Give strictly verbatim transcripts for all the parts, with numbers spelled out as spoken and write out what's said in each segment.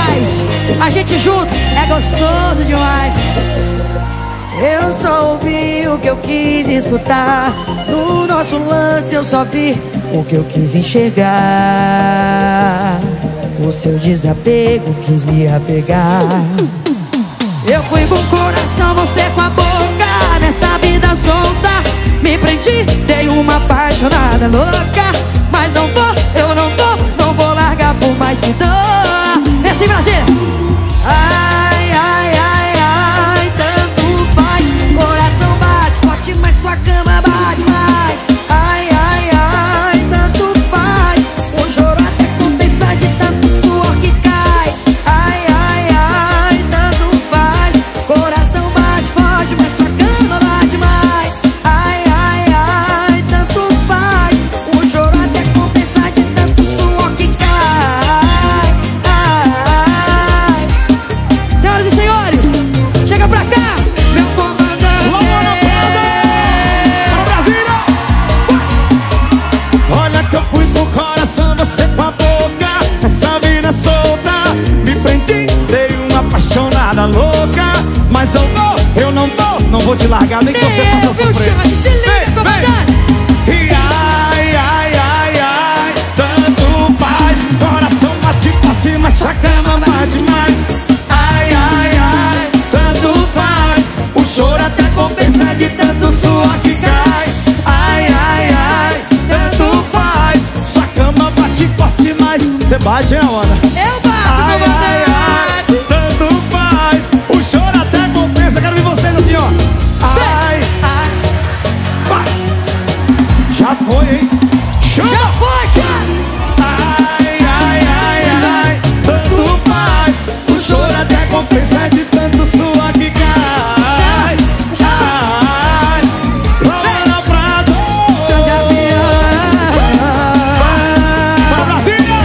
demais. A gente junto é gostoso demais. Eu só ouvi o que eu quis escutar. No nosso lance eu só vi o que eu quis enxergar. O seu desapego quis me apegar. Eu fui com o coração, você com a boca. Nessa vida solta me prendi, dei uma apaixonada louca. Mas não vou, eu não vou, não vou largar por mais que dou. É assim, Brasília. Ai, ai, ai, ai, tanto faz. Coração bate forte, mas sua cama bate mais. Ai, ai, ai, tanto faz. O choro até compensa de tanto suor que cai. Ai, ai, ai, tanto faz. Coração bate forte, mas sua cama bate mais. Ai, ai, ai, tanto faz. O choro até compensa de tanto suor que cai. Ai. Senhoras e senhores, chega pra cá, meu comandante. Para Brasília! Olha que eu fui com o coração, você com a boca. Essa vida solta me prendi, dei uma apaixonada louca. Mas não vou, eu não vou, não vou te largar, nem que você Nem faça eu, viu, sofrer. Jorge? Se liga, Vem, comandante. vem. E ai, ai, ai, ai, tanto faz. Coração bate forte, mas sua cama bate mais. Ai, ai, ai, tanto faz. O choro até compensa de tanto suor que cai. Ai, ai, ai, tanto faz. Sua cama bate forte, mas cê bate, hein, Ana? Eu bato, Ai, ai, comandante. ai, tanto faz. O choro até compensa. Quero ver vocês assim, ó. Ai, Ai, vai. Já foi, hein? Chama. já foi, já. Ai, ai, ai, ai, tanto faz. O choro até compensa de tanto suor que cai. Ai, lá na Prado. Chão de avião. Para Brasília.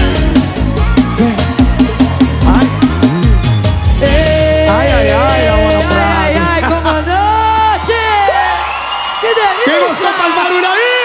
Ai, ai, ai, ai, Ana Ai, Prado. ai, comandante. Que delícia. Quem gostou faz barulho aí.